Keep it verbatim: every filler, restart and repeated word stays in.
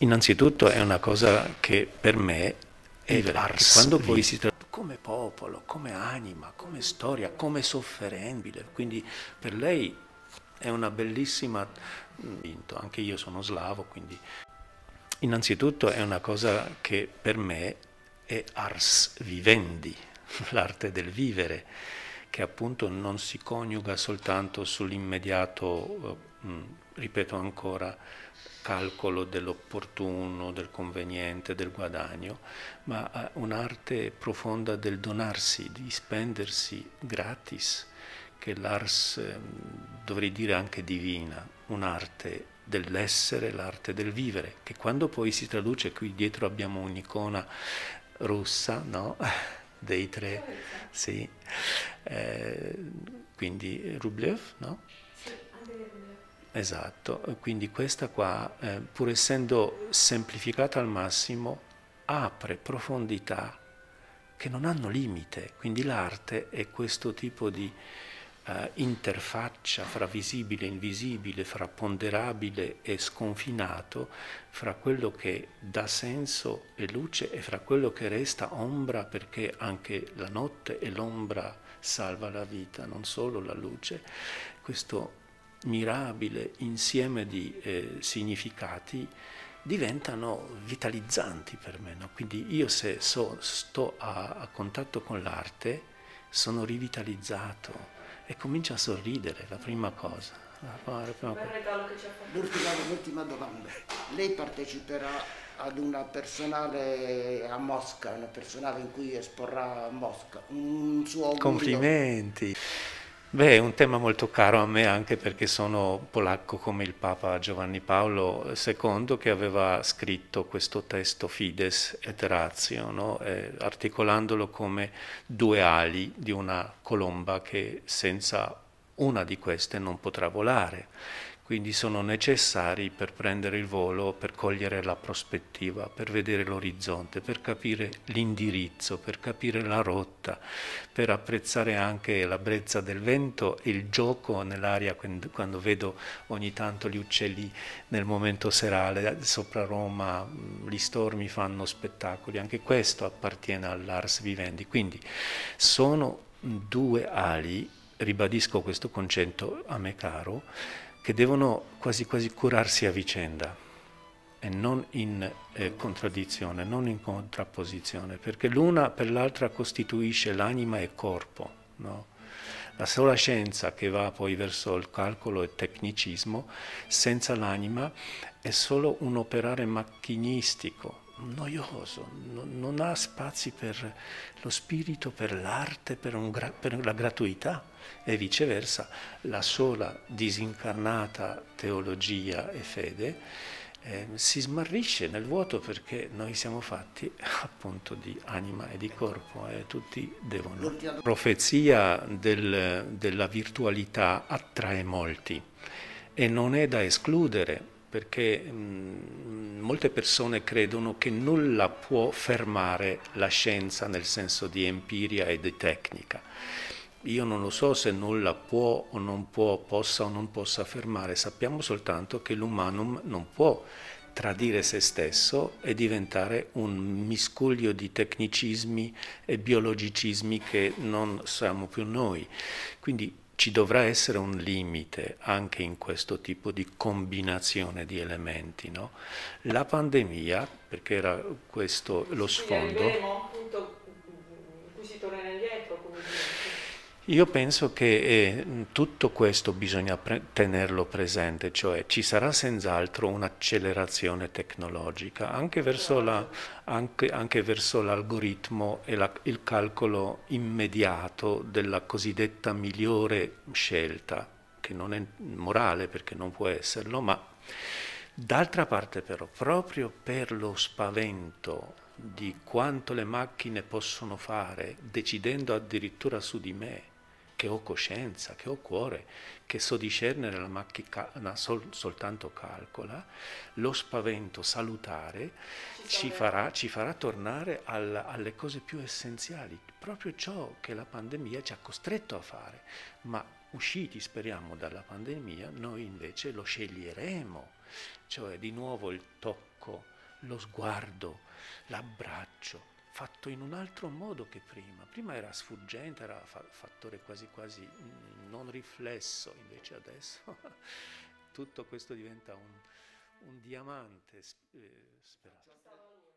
Innanzitutto è una cosa che per me è Vivere, ars, che quando poi vi- si tratta come popolo, come anima, come storia, come sofferente, quindi per lei è una bellissima vinto. Anche io sono slavo, quindi innanzitutto è una cosa che per me è ars vivendi, l'arte del vivere, che appunto non si coniuga soltanto sull'immediato, eh, mh, ripeto ancora, calcolo dell'opportuno, del conveniente, del guadagno, ma eh, un'arte profonda del donarsi, di spendersi gratis, che l'ars, eh, dovrei dire anche divina, un'arte dell'essere, l'arte del vivere, che quando poi si traduce, qui dietro abbiamo un'icona russa, no? Dei tre, sì, eh, quindi Rublev, no? Esatto, quindi questa qua, eh, pur essendo semplificata al massimo, apre profondità che non hanno limite, quindi l'arte è questo tipo di eh, interfaccia fra visibile e invisibile, fra ponderabile e sconfinato, fra quello che dà senso e luce e fra quello che resta ombra, perché anche la notte e l'ombra salva la vita, non solo la luce. Questo mirabile insieme di eh, significati diventano vitalizzanti per me, no? Quindi io se so, sto a, a contatto con l'arte sono rivitalizzato e comincio a sorridere, la prima cosa. La, la prima cosa. L'ultima, l'ultima domanda. Lei parteciperà ad una personale a Mosca, una personale in cui esporrà a Mosca. Un suo augurio. Complimenti! Beh, è un tema molto caro a me anche perché sono polacco come il Papa Giovanni Paolo secondo che aveva scritto questo testo Fides et Ratio, no? eh, articolandolo come due ali di una colomba che senza una di queste non potrà volare. Quindi sono necessari per prendere il volo, per cogliere la prospettiva, per vedere l'orizzonte, per capire l'indirizzo, per capire la rotta, per apprezzare anche la brezza del vento e il gioco nell'aria quando vedo ogni tanto gli uccelli nel momento serale sopra Roma, gli stormi fanno spettacoli, anche questo appartiene all'ars vivendi. Quindi sono due ali, ribadisco questo concetto a me caro, che devono quasi quasi curarsi a vicenda e non in eh, contraddizione, non in contrapposizione, perché l'una per l'altra costituisce l'anima e corpo, no? La sola scienza che va poi verso il calcolo e il tecnicismo, senza l'anima, è solo un operare macchinistico, noioso, non, non ha spazi per lo spirito, per l'arte, per, un gra- per la gratuità e viceversa la sola disincarnata teologia e fede eh, si smarrisce nel vuoto perché noi siamo fatti appunto di anima e di corpo e tutti devono. La profezia del, della virtualità attrae molti e non è da escludere perché mh, molte persone credono che nulla può fermare la scienza nel senso di empiria e di tecnica. Io non lo so se nulla può o non può, possa o non possa fermare, sappiamo soltanto che l'umanum non può tradire se stesso e diventare un miscuglio di tecnicismi e biologicismi che non siamo più noi. Quindi ci dovrà essere un limite anche in questo tipo di combinazione di elementi, no? La pandemia, perché era questo lo sfondo. Quindi arriveremo a un punto in cui si tornerà indietro, come dire. Io penso che eh, tutto questo bisogna pre- tenerlo presente, cioè ci sarà senz'altro un'accelerazione tecnologica anche verso, la, anche, anche verso l'algoritmo e la, il calcolo immediato della cosiddetta migliore scelta, che non è morale perché non può esserlo, ma d'altra parte però, proprio per lo spavento di quanto le macchine possono fare, decidendo addirittura su di me, che ho coscienza, che ho cuore, che so discernere la macchina sol, soltanto calcola, lo spavento salutare ci farà, ci farà tornare al, alle cose più essenziali, proprio ciò che la pandemia ci ha costretto a fare, ma usciti speriamo dalla pandemia noi invece lo sceglieremo, cioè di nuovo il tocco lo sguardo, l'abbraccio, fatto in un altro modo che prima. Prima era sfuggente, era fa- fattore quasi quasi non riflesso, invece adesso tutto questo diventa un, un diamante eh, sperato.